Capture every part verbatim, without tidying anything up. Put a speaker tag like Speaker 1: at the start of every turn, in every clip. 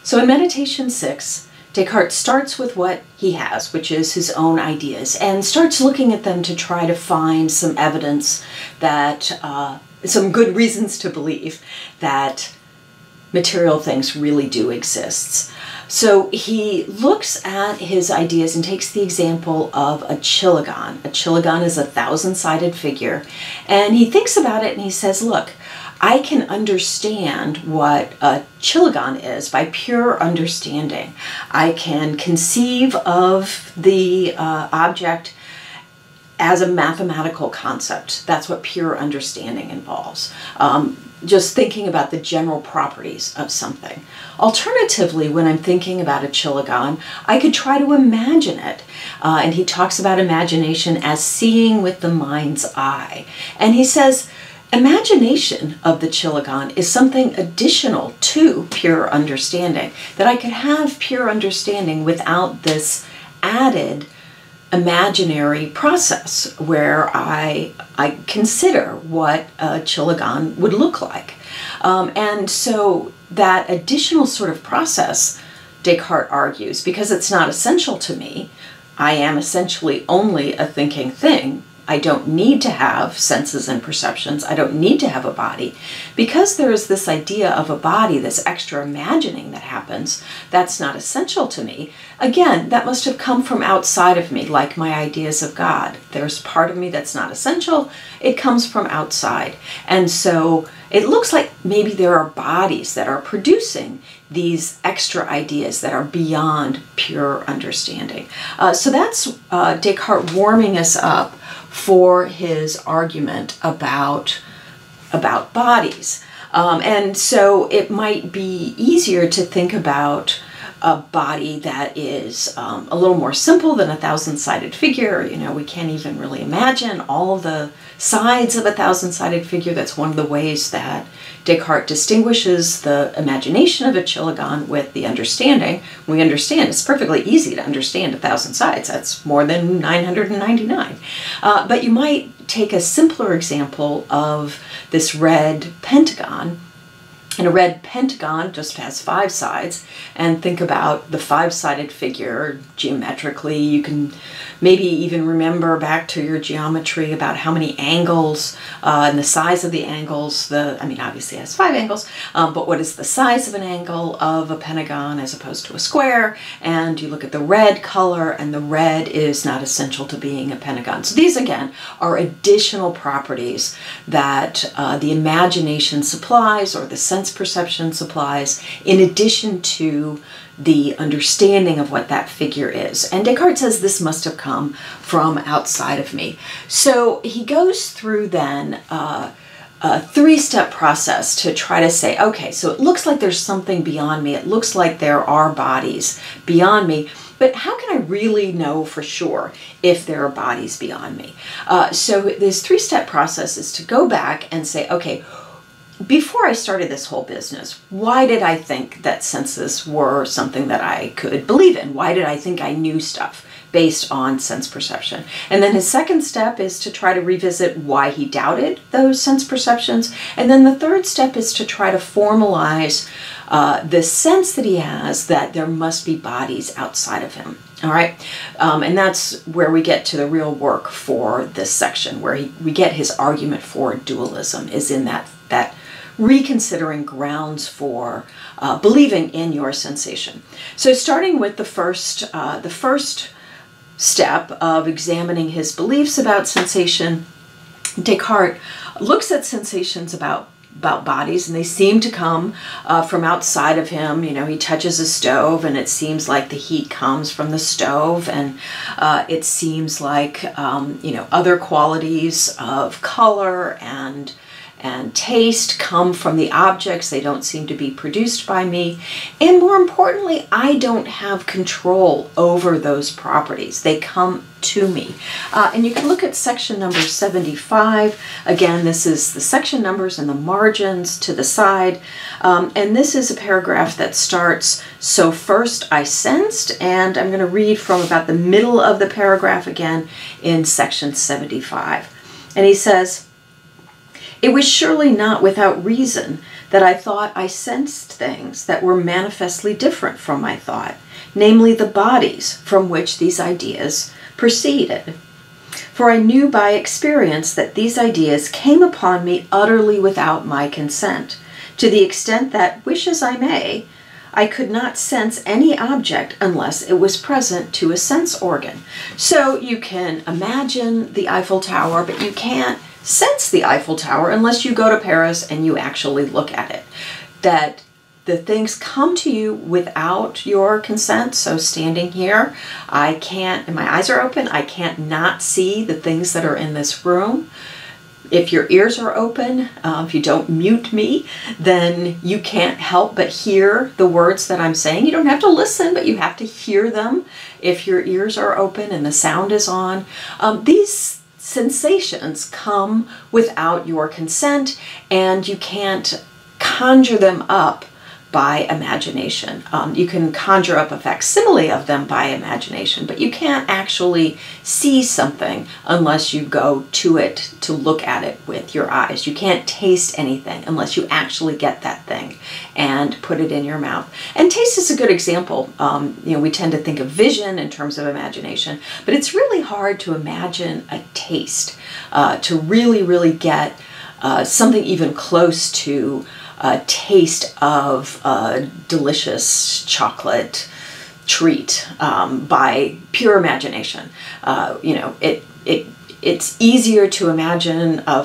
Speaker 1: So in Meditation six, Descartes starts with what he has, which is his own ideas, and starts looking at them to try to find some evidence that, uh, some good reasons to believe that material things really do exist. So he looks at his ideas and takes the example of a chilagon. A chilagon is a thousand-sided figure, and he thinks about it and he says, look, I can understand what a chilagon is by pure understanding. I can conceive of the uh, object as a mathematical concept. That's what pure understanding involves. Um, just thinking about the general properties of something. Alternatively, when I'm thinking about a chilagon, I could try to imagine it. Uh, and he talks about imagination as seeing with the mind's eye. And he says, imagination of the chilagon is something additional to pure understanding, that I could have pure understanding without this added imaginary process where I, I consider what a chilagon would look like. Um, and so that additional sort of process, Descartes argues, because it's not essential to me, I am essentially only a thinking thing. I don't need to have senses and perceptions. I don't need to have a body. Because there is this idea of a body, this extra imagining that happens, that's not essential to me. Again, that must have come from outside of me, like my ideas of God. There's part of me that's not essential. It comes from outside. And so it looks like maybe there are bodies that are producing these extra ideas that are beyond pure understanding. Uh, so that's uh, Descartes warming us up for his argument about, about bodies. Um, and so it might be easier to think about a body that is um, a little more simple than a thousand-sided figure. You know, we can't even really imagine all the sides of a thousand-sided figure. That's one of the ways that Descartes distinguishes the imagination of a chilagon with the understanding. We understand it's perfectly easy to understand a thousand sides. That's more than nine hundred ninety-nine. Uh, but you might take a simpler example of this red pentagon. And a red pentagon just has five sides, and think about the five-sided figure geometrically. You can maybe even remember back to your geometry about how many angles uh, and the size of the angles. The I mean, obviously it has five angles, um, but what is the size of an angle of a pentagon as opposed to a square? And you look at the red color, and the red is not essential to being a pentagon. So these, again, are additional properties that uh, the imagination supplies, or the sense perception supplies, in addition to the understanding of what that figure is. And Descartes says this must have come from outside of me. So he goes through then uh, a three-step process to try to say, okay, so it looks like there's something beyond me. It looks like there are bodies beyond me. But how can I really know for sure if there are bodies beyond me? Uh, so this three-step process is to go back and say, okay, before I started this whole business, why did I think that senses were something that I could believe in? Why did I think I knew stuff based on sense perception? And then his second step is to try to revisit why he doubted those sense perceptions. And then the third step is to try to formalize uh, the sense that he has that there must be bodies outside of him. All right, um, and that's where we get to the real work for this section, where he, we get his argument for dualism, is in that that reconsidering grounds for uh, believing in your sensation. So starting with the first, uh, the first step of examining his beliefs about sensation, Descartes looks at sensations about about bodies, and they seem to come uh, from outside of him. You know, he touches a stove, and it seems like the heat comes from the stove, and uh, it seems like, um, you know, other qualities of color and and taste come from the objects. They don't seem to be produced by me. And more importantly, I don't have control over those properties. They come to me. Uh, and you can look at section number seventy-five. Again, this is the section numbers and the margins to the side. Um, and this is a paragraph that starts, so first I sensed, and I'm going to read from about the middle of the paragraph again in section seventy-five. And he says, "It was surely not without reason that I thought I sensed things that were manifestly different from my thought, namely the bodies from which these ideas proceeded. For I knew by experience that these ideas came upon me utterly without my consent, to the extent that, wish as I may, I could not sense any object unless it was present to a sense organ. So you can imagine the Eiffel Tower, but you can't sense the Eiffel Tower unless you go to Paris and you actually look at it. That the things come to you without your consent. So standing here, I can't, and my eyes are open, I can't not see the things that are in this room. If your ears are open, uh, if you don't mute me, then you can't help but hear the words that I'm saying. You don't have to listen, but you have to hear them if your ears are open and the sound is on. Um, these sensations come without your consent, and you can't conjure them up by imagination. Um, you can conjure up a facsimile of them by imagination, but you can't actually see something unless you go to it to look at it with your eyes. You can't taste anything unless you actually get that thing and put it in your mouth. And taste is a good example. Um, you know, we tend to think of vision in terms of imagination, but it's really hard to imagine a taste, uh, to really, really get uh, something even close to a taste of a delicious chocolate treat um, by pure imagination. Uh, you know, it it it's easier to imagine a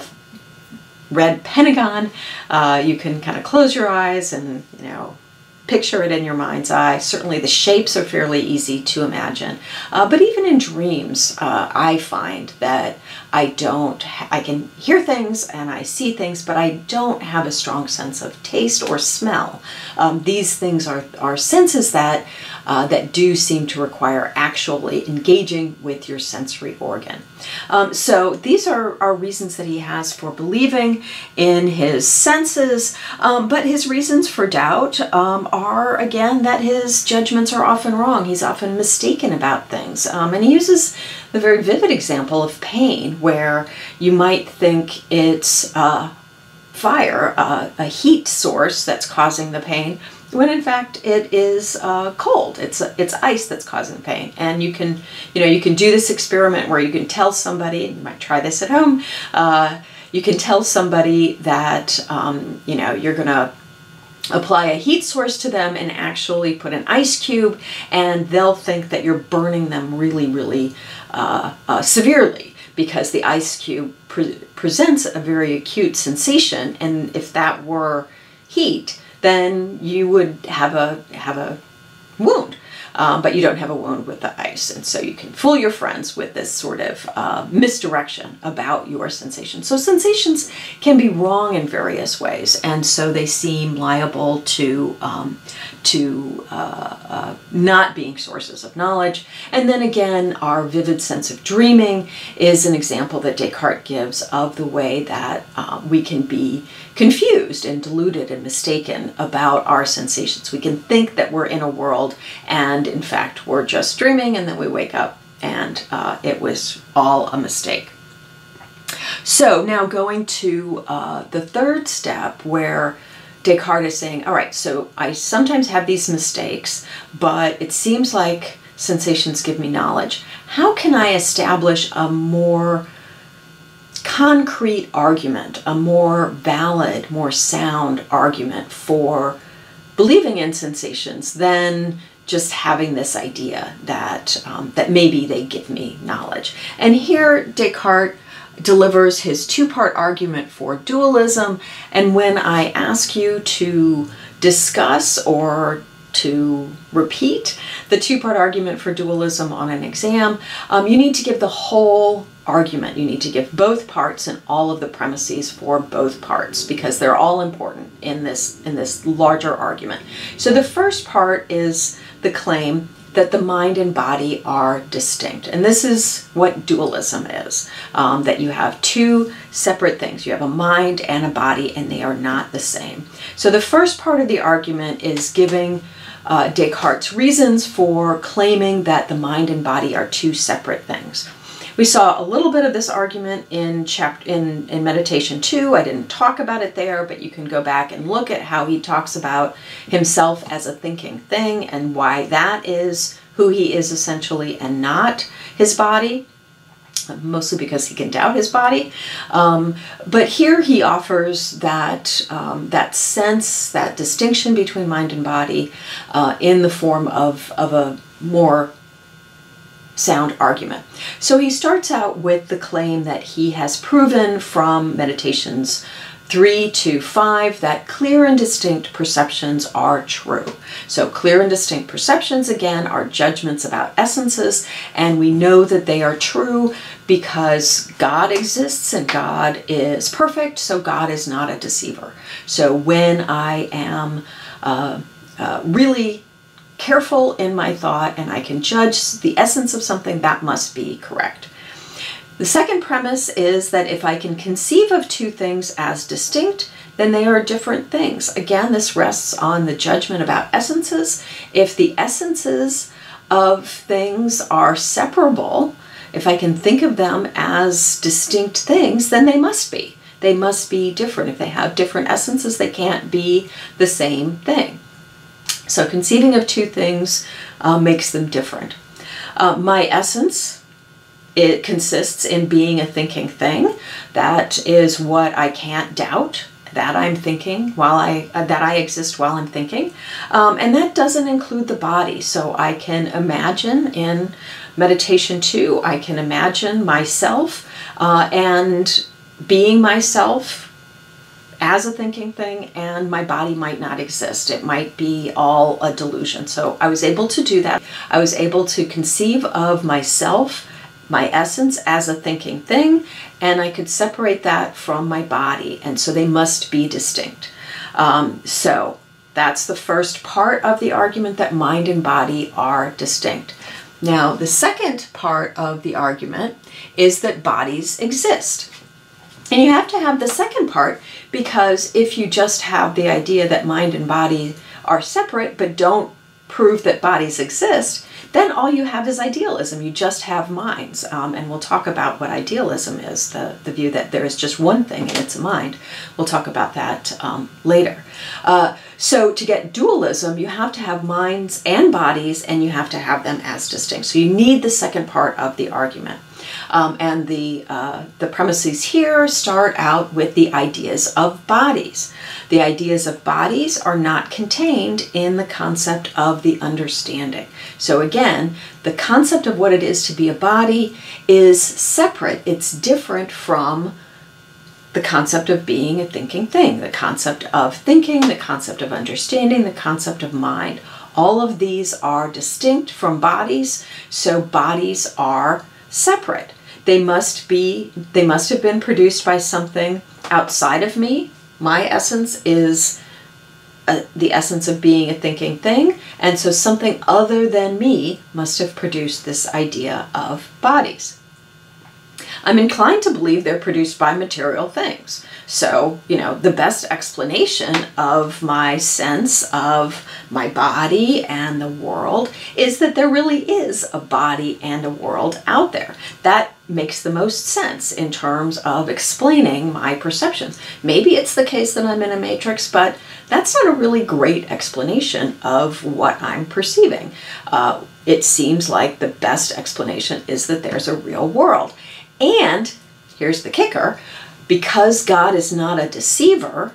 Speaker 1: red pentagon. Uh, you can kind of close your eyes and, you know, picture it in your mind's eye. Certainly the shapes are fairly easy to imagine. Uh, but even in dreams, uh, I find that I don't, I can hear things and I see things, but I don't have a strong sense of taste or smell. Um, these things are, are senses that, uh, that do seem to require actually engaging with your sensory organ. Um, so these are, are reasons that he has for believing in his senses, um, but his reasons for doubt um, are, again, that his judgments are often wrong. He's often mistaken about things. Um, and he uses the very vivid example of pain, where you might think it's uh, fire, uh, a heat source that's causing the pain, when in fact it is uh, cold. It's it's ice that's causing pain. And you can, you know, you can do this experiment where you can tell somebody, and you might try this at home, uh, you can tell somebody that, um, you know, you're going to apply a heat source to them and actually put an ice cube, and they'll think that you're burning them really, really uh, uh, severely, because the ice cube pre presents a very acute sensation, and if that were heat, then you would have a have a wound. Um, but you don't have a wound with the ice. And so you can fool your friends with this sort of uh, misdirection about your sensations. So sensations can be wrong in various ways, and so they seem liable to, um, to uh, uh, not being sources of knowledge. And then again, our vivid sense of dreaming is an example that Descartes gives of the way that uh, we can be confused and deluded and mistaken about our sensations. We can think that we're in a world, and in fact we're just dreaming, and then we wake up and uh, it was all a mistake. So now going to uh, the third step, where Descartes is saying, all right, so I sometimes have these mistakes, but it seems like sensations give me knowledge. How can I establish a more concrete argument, a more valid, more sound argument for believing in sensations than just having this idea that um, that maybe they give me knowledge? And here Descartes delivers his two-part argument for dualism, and when I ask you to discuss or to repeat the two-part argument for dualism on an exam, um, you need to give the whole argument. You need to give both parts and all of the premises for both parts, because they're all important in this in this larger argument. So the first part is the claim that the mind and body are distinct. And this is what dualism is, um, that you have two separate things. You have a mind and a body, and they are not the same. So the first part of the argument is giving uh, Descartes' reasons for claiming that the mind and body are two separate things. We saw a little bit of this argument in chapter in, in meditation two. I didn't talk about it there, but you can go back and look at how he talks about himself as a thinking thing and why that is who he is essentially and not his body, mostly because he can doubt his body. Um, but here he offers that, um, that sense, that distinction between mind and body uh, in the form of, of a more sound argument. So he starts out with the claim that he has proven from meditations three to five that clear and distinct perceptions are true. So clear and distinct perceptions, again, are judgments about essences, and we know that they are true because God exists and God is perfect, so God is not a deceiver. So when I am uh, uh, really careful in my thought and I can judge the essence of something, that must be correct. The second premise is that if I can conceive of two things as distinct, then they are different things. Again, this rests on the judgment about essences. If the essences of things are separable, if I can think of them as distinct things, then they must be. They must be different. If they have different essences, they can't be the same thing. So conceiving of two things uh, makes them different. Uh, my essence, it consists in being a thinking thing. That is what I can't doubt, that I'm thinking while I, uh, that I exist while I'm thinking. Um, and that doesn't include the body. So I can imagine in meditation two, I can imagine myself uh, and being myself as a thinking thing, and my body might not exist. It might be all a delusion. So I was able to do that. I was able to conceive of myself, my essence, as a thinking thing, and I could separate that from my body, and so they must be distinct. Um, so that's the first part of the argument, that mind and body are distinct. Now, the second part of the argument is that bodies exist. And you have to have the second part, because if you just have the idea that mind and body are separate but don't prove that bodies exist, then all you have is idealism. You just have minds. Um, and we'll talk about what idealism is, the, the view that there is just one thing and it's a mind. We'll talk about that um, later. Uh, so to get dualism, you have to have minds and bodies, and you have to have them as distinct. So you need the second part of the argument. Um, and the, uh, the premises here start out with the ideas of bodies. The ideas of bodies are not contained in the concept of the understanding. So again, the concept of what it is to be a body is separate. It's different from the concept of being a thinking thing, the concept of thinking, the concept of understanding, the concept of mind. All of these are distinct from bodies, so bodies are separate. They must be, they must have been produced by something outside of me. My essence is uh, the essence of being a thinking thing, and so something other than me must have produced this idea of bodies. I'm inclined to believe they're produced by material things. So, you know, the best explanation of my sense of my body and the world is that there really is a body and a world out there. That makes the most sense in terms of explaining my perceptions. Maybe it's the case that I'm in a matrix, but that's not a really great explanation of what I'm perceiving. Uh, it seems like the best explanation is that there's a real world. And here's the kicker, because God is not a deceiver,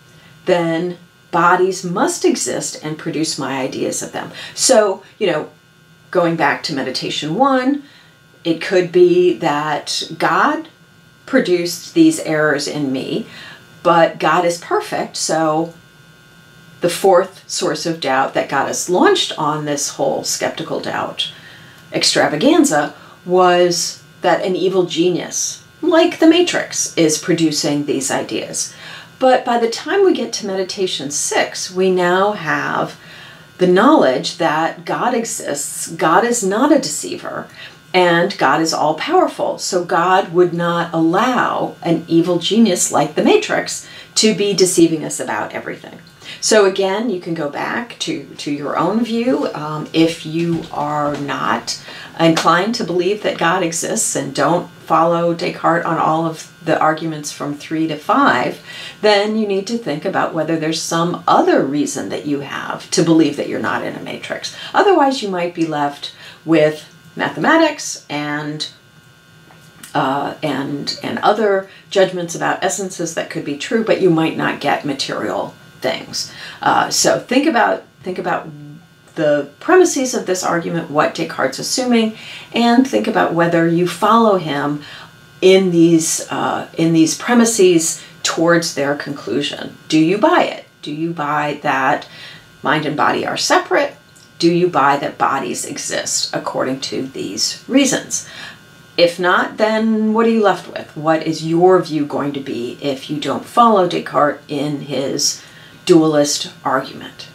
Speaker 1: then bodies must exist and produce my ideas of them. So, you know, going back to meditation one, it could be that God produced these errors in me, but God is perfect, so the fourth source of doubt that got us launched on this whole skeptical doubt extravaganza was that an evil genius, like the Matrix, is producing these ideas. But by the time we get to meditation six, we now have the knowledge that God exists, God is not a deceiver, and God is all-powerful. So God would not allow an evil genius like the Matrix to be deceiving us about everything. So again, you can go back to, to your own view. Um, if you are not inclined to believe that God exists and don't follow Descartes on all of the arguments from three to five, then you need to think about whether there's some other reason that you have to believe that you're not in a matrix. Otherwise, you might be left with mathematics and uh, and and other judgments about essences that could be true, but you might not get material things. Uh, so think about think about the premises of this argument, what Descartes is assuming, and think about whether you follow him in these uh, in these premises towards their conclusion. Do you buy it? Do you buy that mind and body are separate? Do you buy that bodies exist according to these reasons? If not, then what are you left with? What is your view going to be if you don't follow Descartes in his dualist argument?